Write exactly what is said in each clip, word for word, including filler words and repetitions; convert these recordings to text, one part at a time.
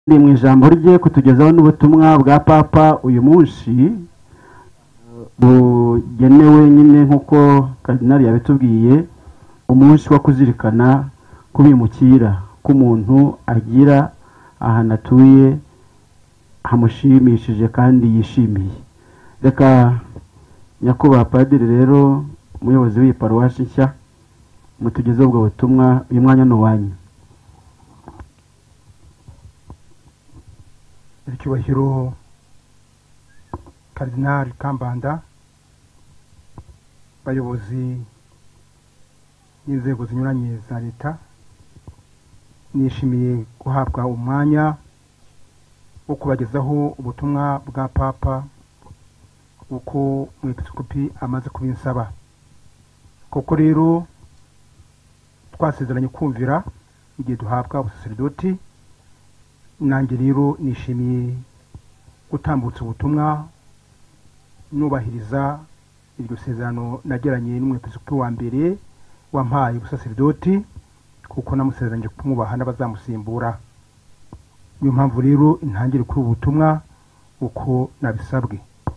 ni mu ijambo rye kutugezaho n'ubutumwa bwa papa uyu munsi bugenewe nyine nk'uko kardinali yabitubwiye, umunsi wo kuzirikana kubimukira k'umuntu agira ahantu atuye hamushimishije kandi yishimiye. Reka nyakubahwa padiri rero umuyobozi w'iyi paruwasi nshya mutugezeho ubwo butumwa, uyu mwanya ni uwanyu. Icyubahiro Kardinali Kambanda, bayobozi n'inzego zinyuranye za leta, nishimiye guhabwa umwanya wo kubagezaho ubutumwa bwa papa uko umwepiskopi amaze kubinsaba. Koko rero twasezeranye kumvira igihe duhabwa ubusaserdoti, nanjye rero nishimiye gutambutsa ubutumwa nubahiriza iryo sezerano nageranye n'umwepiskopi wa mbere wampaye ubusaserdoti, kuko namusezeranye kumwubaha n'abazamusimbura. Niyo mpamvu rero intangire kuri ubutumwa uko nabisabwe.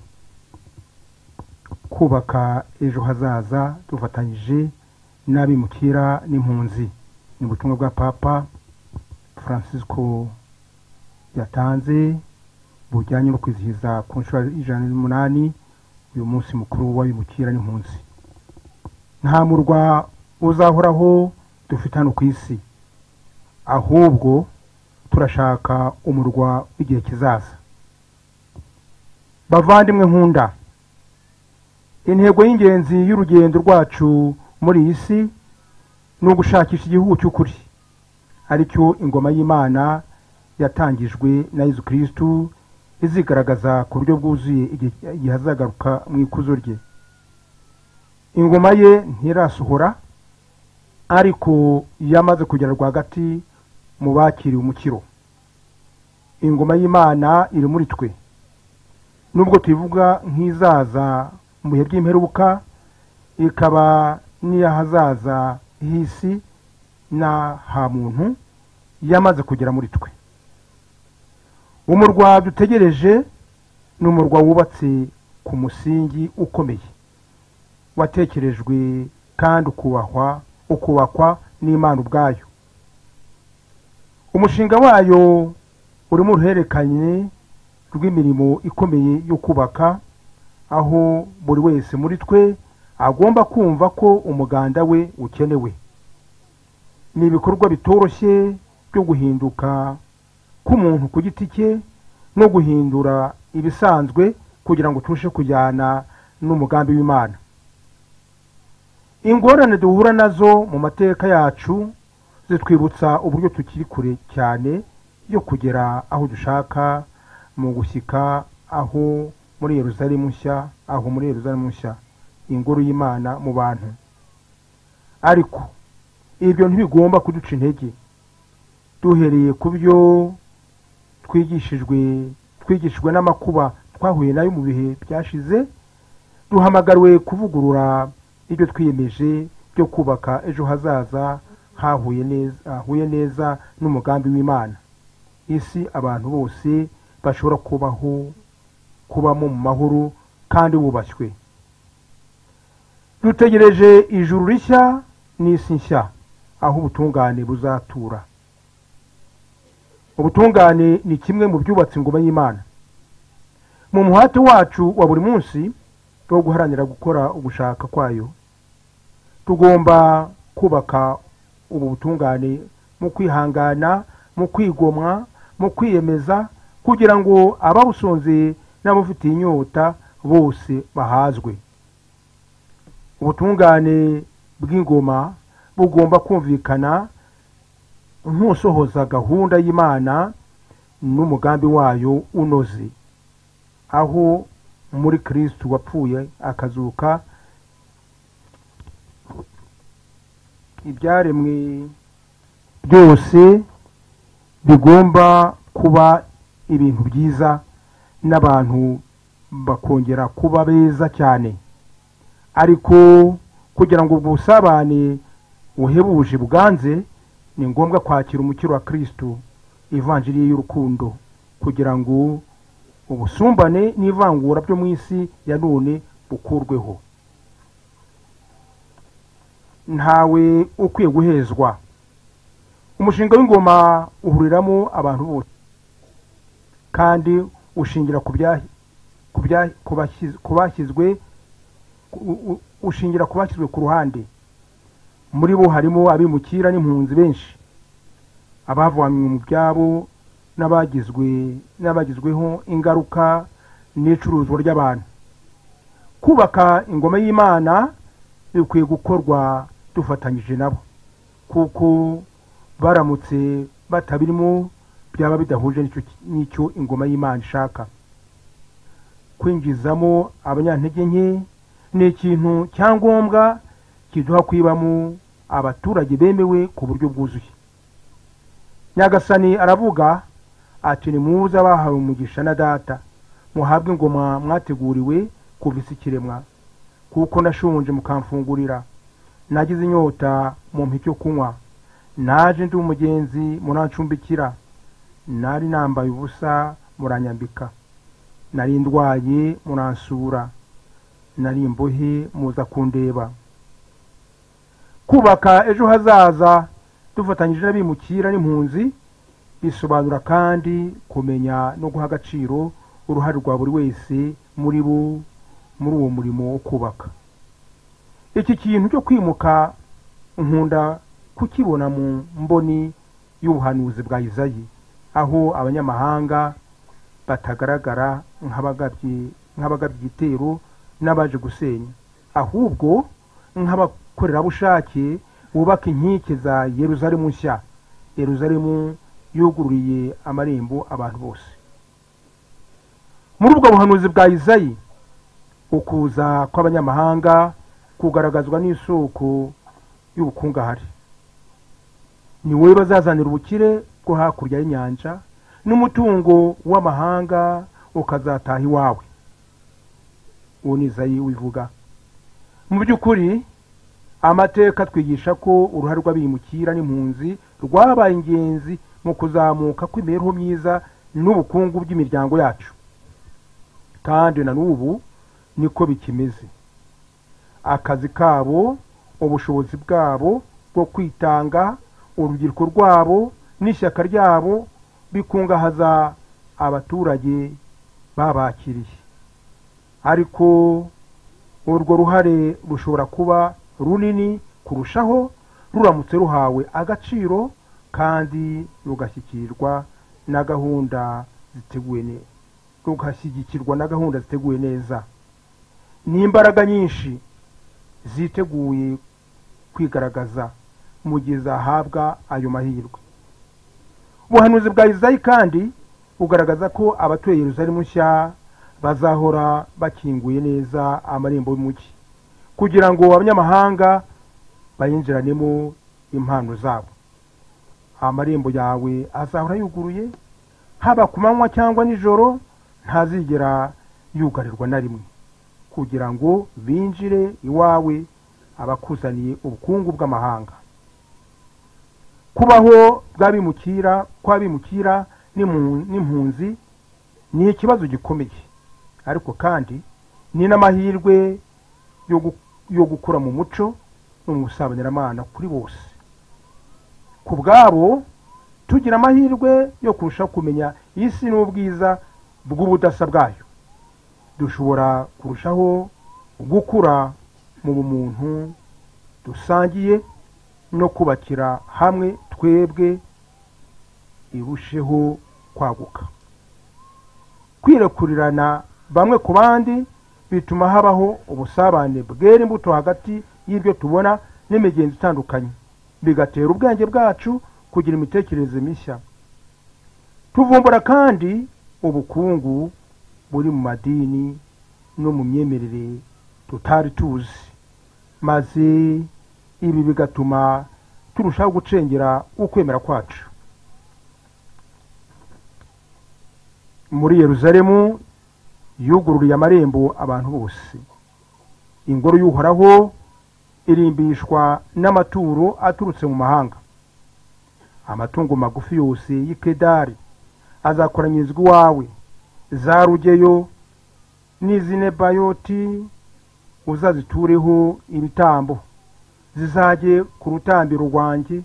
Kubaka ejo hazaza dufatanyije n'abimukira n'impunzi ni ubutumwa bwa Papa Francisco yatanze bujyanye no kwizihiza ku nshuro ijana n'umunani uyu munsi mukuru w'abimukira n'impunzi. Nta murwa uzahoraho dufite hano ku isi, ahubwo turashaka umurwa w'igihe kizaza. Bavandimwe nkunda, intego y'ingenzi y'urugendo rwacu muri iyi si ni ugushakisha igihugu cy'ukuri, aricyo ingoma y'Imana yatangijwe na Yesu Kristo izigaragaza ku buryo bwuzuye igihe azagaruka mu ikuzo rye. Ingoma ye ntirasohora, ariko yamaze kugera rwagati mu bakiriye umukiro. Ingoma y'Imana iri muri twe, nubwo tuyivuga nk'izaza mu bihe by'imperuka, ikaba n'iyahazaza h'isi na ha muntu yamaze kugera muri twe. Umurwa dutegereje ni umurwa wubatse ku musingi ukomeye, watekerejwe kandi ukubahwa ukubakwa n'Imana ubwayo. Umushinga wayo urimo uruhererekanye rw'imirimo ikomeye yo kubaka, aho buri wese muri twe agomba kumva ko umuganda we ukenewe. Ni ibikorwa bitoroshye byo guhinduka k'umuntu ku giti cye no guhindura ibisanzwe kugira ngo turushe kujyana n'umugambi w'Imana. Ingorane duhura nazo mu mateka yacu zitwibutsa uburyo tukiri kure cyane yo kugera aho dushaka mu gushyika aho muri Yerusalemu nshya, aho muri Yerusalemu nshya, ingoro y'Imana mu bantu. Ariko ibyo ntibigomba kuduca intege. Duhereye ku byo twigishijwe twigishijwe n'amakuba twahuye nayo mu bihe byashize, duhamagariwe kuvugurura ibyo twiyemeje byo kubaka ejo hazaza hahuye neza hahuye neza n'umugambi w'Imana. Isi abantu bose bashobora kubaho kubamo mu mahoro kandi bubashywe. Dutegereje ijuru rishya n'isi nshya aho ubutungane buzatura. Ubutungane ni kimwe mu byubatse ingoma y'Imana. Mu muhate wacu wa buri munsi wo guharanira gukora ugushaka kwayo, tugomba kubaka ubu butungane mu kwihangana, mu kwigomwa, mu kwiyemeza, kugira ngo ababusonze n'abafitiye inyota bose bahazwe. Ubutungane bw'ingoma bugomba kumvikana nk'usohoza gahunda y'Imana n'umugambi wayo unoze, aho muri Kristo wapfuye akazuka ibyaremwe byose bigomba kuba ibintu byiza n'abantu bakongera kuba beza cyane. Ariko kugira ngo ubusabane uhebuje buganze, ni ngombwa kwakira umukiro wa Kristo ivanjiri y'urukundo kugira ngo ubusumbane n'ivangura byo mu isi ya none bukurweho. Ntawe ukwiye guhezwa. Umushinga w'ingoma uhuriramo abantu bose kandi ushingira ku bya kubashyizwe ushingira kubashyizwe ku ruhande. Muri bo harimo abimukira n'impunzi benshi, abavanywe mu byabo n'abagizwe n'abagizweho ingaruka n'icuruzwa ry'abantu. Kubaka ingoma y'Imana bikwiye gukorwa dufatanyije nabo, kuko baramutse batabirimo byaba bidahuje n'icyo ingoma y'Imana ishaka. Kwinjizamo abanyantege nke ni ikintu cyangombwa kiduha kwibamo abaturage bemewe ku buryo bwuzuye. Nyagasani aravuga ati nimuze abahawe umugisha na data, muhabwe ingoma mwateguriwe kuva isi ikiremwa, kuko nashonje mukamfungurira, nagize inyota mumpa icyo kunywa, naje ndi umugenzi murancumbikira, nari nambaye ubusa muranyambika, nari ndwaye muransura, nari imbohe muza kundeba. Kubaka ejo hazaza dufatanyije n'abimukira n'impunzi bisobanura kandi kumenya no guha agaciro uruhare rwa buri wese muri bo muri uwo murimo wo kubaka. Iki kintu cyo kwimuka nkunda kukibona mu mboni y'ubuhanuzi bwa Izayi, aho abanyamahanga batagaragara nk'abagabye nk'abagabye igitero n'abaje gusenya, ahubwo nk'abakorerabushake bubaka inkike za Yerusalemu nshya, Yerusalemu yugururiye amarembo abantu bose. Muri ubwo buhanuzi bwa Izayi, ukuza kw'abanyamahanga kugaragazwa n'isoko y'ubukungahari. Ni wowe bazazanira ubukire bwo hakurya y'inyanja, n'umutungo w'amahanga ukazataha iwawe. Uwo ni Izayi wivuga. Mu by'ukuri amateka twigisha ko uruhare rw'abimukira n'impunzi rwabaye ingenzi mu kuzamuka kw'imibereho myiza n'ubukungu bw'imiryango yacu, kandi na n'ubu niko bikimeze. Akazi kabo, ubushobozi bwabo bwo kwitanga, urubyiruko rwabo n'ishyaka ryabo bikungahaza abaturage babakiriye. Ariko urwo ruhare rushobora kuba runini kurushaho ruramutse ruhawe agaciro kandi rugashyikirirwa na gahunda ziteguye neza rugashyigikirwa na gahunda ziteguye neza n'imbaraga nyinshi ziteguye kwigaragaza mu gihe zahabwa ayo mahirwe. Ubuhanuzi bwa Izayi kandi bugaragaza ko abatuye Yerusalemu nshya bazahora bakinguye neza amarembo y'umugi kugira ngo abanyamahanga bayinjiranemo impano zabo. Amarembo yawe azahora yuguruye, haba ku manywa cyangwa nijoro, ntazigera yugarirwa na rimwe, kugira ngo binjire iwawe abakuzaniye ubukungu bw'amahanga. Kubaho bw'abimukira kw'abimukira n'impunzi ni ikibazo gikomeye, ariko kandi ni n'amahirwe yo gukura mu muco no mu busabanyiramana kuri bose. Ku bwabo tugira amahirwe yo kurushaho kumenya isi n'ubwiza bw'ubudasa bwayo. Dushobora kurushaho gukura mu bumuntu dusangiye no kubakira hamwe twebwe irusheho kwaguka. Kwirekurirana bamwe ku bandi bituma habaho ubusabane bwera imbuto hagati y'ibyo tubona n'imigenzo itandukanye, bigatera ubwenge bwacu kugira imitekerereze mishya. Tuvumbura kandi ubukungu buri mu madini no mu myemerere tutari tuzi, maze ibi bigatuma turushaho gucengera ukwemera kwacu. Muri Yerusalemu yugururiye amarembo abantu bose. Ingoro y'Uhoraho irimbishwa n'amaturo aturutse mu mahanga. amatungo magufi yose y'i Kedari azakoranyirizwa iwawe, za Rugeyo n'iz'i Nebayoti uzazitureho ibitambo, zizajye ku rutambiro rwanjye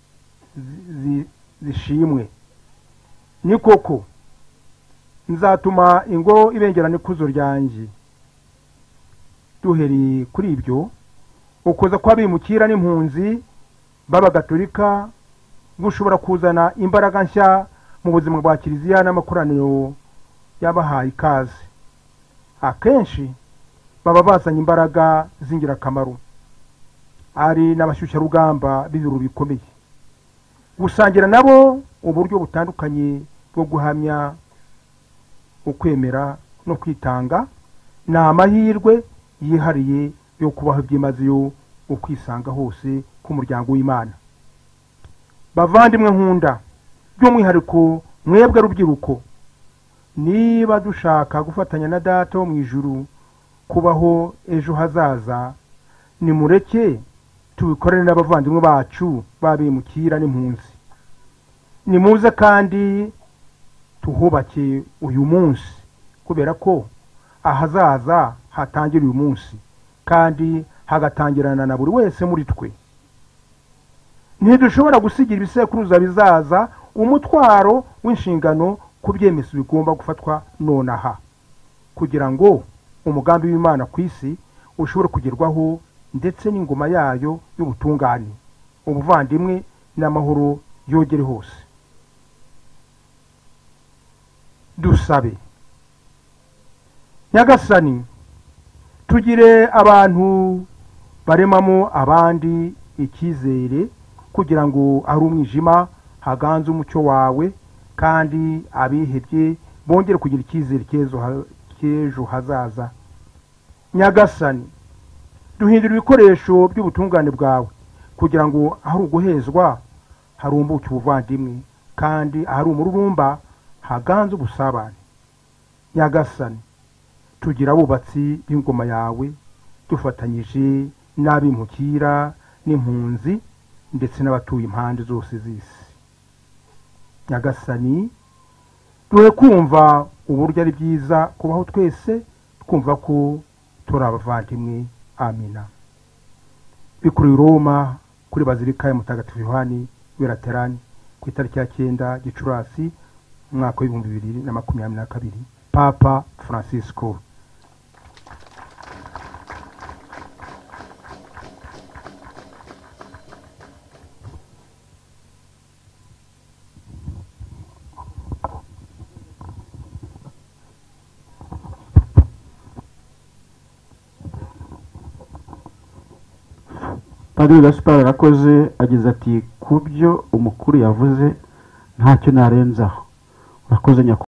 zishimwe. Ni koko nzatuma ingoro ibengerana ikuzo ryanjye. Duhereye kuri ibyo, ukuza kw'abimukira n'impunzi b'abagatolika gushobora kuzana imbaraga nshya mu buzima bwa kiliziya n'amakoraniro y'abahaye ikaze. Akenshi baba bazanye imbaraga z'ingirakamaro, ari n'abashyushyarugamba b'ibiro bikomeye. Gusangira nabo uburyo butandukanye bwo guhamya ukwemera no kwitanga ni amahirwe yihariye yo kubaho byimazeyo ukwisanga hose k'umuryango w'Imana. Bavandimwe nkunda, by'umwihariko mwebwe rubyiruko, niba dushaka gufatanya na Data wo mu ijuru kubaho ejo hazaza, nimureke tubikorere n'abavandimwe bacu babimukira n'impunzi. Nimuze kandi tuhubake uyu munsi, kubera ko ahazaza hatangira uyu munsi kandi hagatangirana na buri wese muri twe. Ntidushobora gusigira ibisekuruza bizaza umutwaro w'inshingano ku byemezo bigomba gufatwa nonaha, kugira ngo umugambi w'Imana ku isi ushobore kugerwaho, ndetse n'ingoma yayo y'ubutungane, ubuvandimwe n'amahoro yogere hose. Dusabe. Nyagasani, tugire abantu baremamo abandi icyizere, kugira ngo ari umwijima haganze umucyo wawe, kandi abihebye bongere kugira icyizere cy'ejo hazaza. Nyagasani, duhindura ibikoresho by'ubutungane bwawe, kugira ngo ahari uguhezwa harumbuke ubuvandimwe, kandi ahari umururumba haganze ubusabane. Nyagasani, tugira abubatsi b'ingoma yawe, dufatanyije n'abimukira n'impunzi ndetse n'abatuye impande zose z'isi. Nyagasani, duhe kumva uburyo ari byiza kubaho twese twumva ko turi abavandimwe. Amina. Bikuru Roma kuri Bazilika ya Mutagatifu Yohani w'Iraterani ku itariki ya cyenda Gicurasi umwaka w'ibihumbi bibiri na makumyabiri na kabiri. Papa Francisco. Padiri Gaspard arakoze, agize ati ku byo umukuru yavuze ntacyo narenzaho. Urakoze nyakubahwa.